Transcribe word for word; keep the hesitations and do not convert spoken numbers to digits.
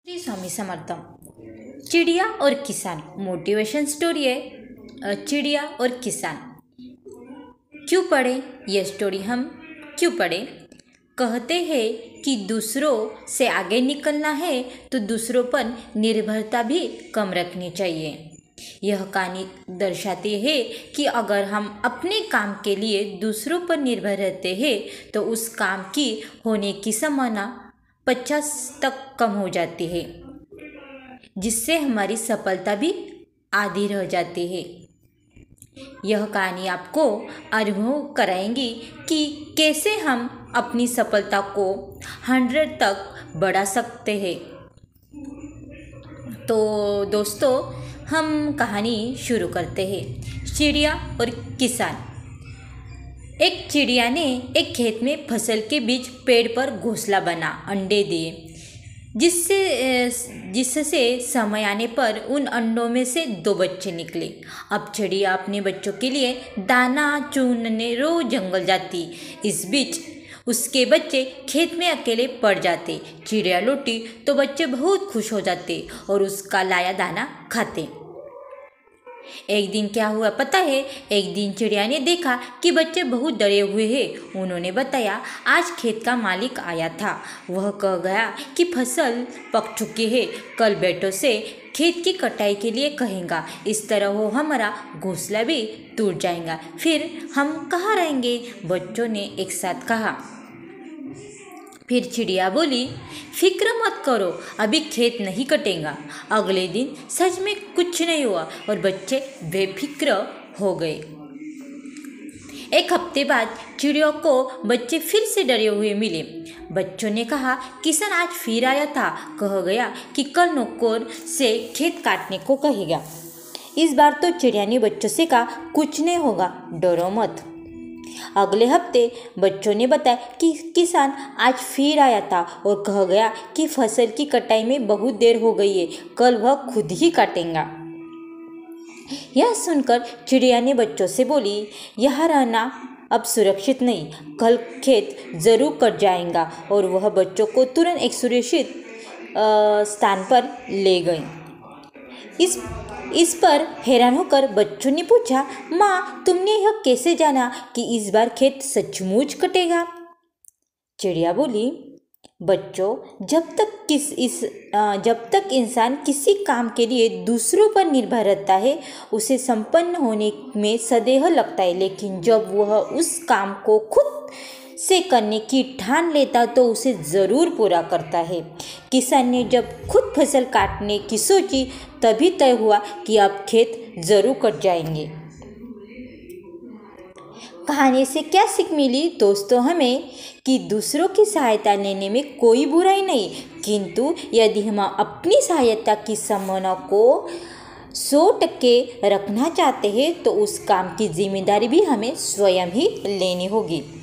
श्री स्वामी समर्थ। चिड़िया और किसान मोटिवेशन स्टोरी है। अ, चिड़िया और किसान क्यों पढ़े यह स्टोरी हम क्यों पढ़े? कहते हैं कि दूसरों से आगे निकलना है तो दूसरों पर निर्भरता भी कम रखनी चाहिए। यह कहानी दर्शाती है कि अगर हम अपने काम के लिए दूसरों पर निर्भर रहते हैं तो उस काम की होने की संभावना पचास तक कम हो जाती है, जिससे हमारी सफलता भी आधी रह जाती है। यह कहानी आपको अनुभव कराएंगी कि कैसे हम अपनी सफलता को हंड्रेड तक बढ़ा सकते हैं। तो दोस्तों, हम कहानी शुरू करते हैं। चिड़िया और किसान। एक चिड़िया ने एक खेत में फसल के बीच पेड़ पर घोंसला बना अंडे दिए, जिससे जिससे समय आने पर उन अंडों में से दो बच्चे निकले। अब चिड़िया अपने बच्चों के लिए दाना चुनने रोज जंगल जाती। इस बीच उसके बच्चे खेत में अकेले पड़ जाते। चिड़िया लौटी तो बच्चे बहुत खुश हो जाते और उसका लाया दाना खाते। एक दिन क्या हुआ पता है? एक दिन चिड़िया ने देखा कि बच्चे बहुत डरे हुए हैं। उन्होंने बताया, आज खेत का मालिक आया था। वह कह गया कि फसल पक चुकी है, कल बेटों से खेत की कटाई के लिए कहेगा। इस तरह वो हमारा घोंसला भी टूट जाएगा, फिर हम कहाँ रहेंगे? बच्चों ने एक साथ कहा। फिर चिड़िया बोली, फिक्र मत करो, अभी खेत नहीं कटेगा। अगले दिन सच में कुछ नहीं हुआ और बच्चे बेफिक्र हो गए। एक हफ्ते बाद चिड़ियों को बच्चे फिर से डरे हुए मिले। बच्चों ने कहा, किसान आज फिर आया था, कह गया कि कल नौकर से खेत काटने को कहेगा। इस बार तो चिड़िया ने बच्चों से कहा, कुछ नहीं होगा, डरो मत। अगले हफ्ते बच्चों ने बताया कि किसान आज फिर आया था और कह गया कि फसल की कटाई में बहुत देर हो गई है, कल वह खुद ही काटेगा। यह सुनकर चिड़िया ने बच्चों से बोली, यहाँ रहना अब सुरक्षित नहीं, कल खेत जरूर कट जाएगा। और वह बच्चों को तुरंत एक सुरक्षित स्थान पर ले गई। इस इस पर हैरान होकर बच्चों ने पूछा, माँ, तुमने यह कैसे जाना कि इस बार खेत सचमुच कटेगा? चिड़िया बोली, बच्चों, जब तक किस इस जब तक इंसान किसी काम के लिए दूसरों पर निर्भर रहता है उसे संपन्न होने में सदैव लगता है, लेकिन जब वह उस काम को खुद से करने की ठान लेता तो उसे ज़रूर पूरा करता है। किसान ने जब खुद फसल काटने की सोची तभी तय हुआ कि अब खेत ज़रूर कट जाएंगे। कहानी से क्या सीख मिली दोस्तों हमें? कि दूसरों की सहायता लेने में कोई बुराई नहीं, किंतु यदि हम अपनी सहायता की संभावना को सौ टके रखना चाहते हैं तो उस काम की जिम्मेदारी भी हमें स्वयं ही लेनी होगी।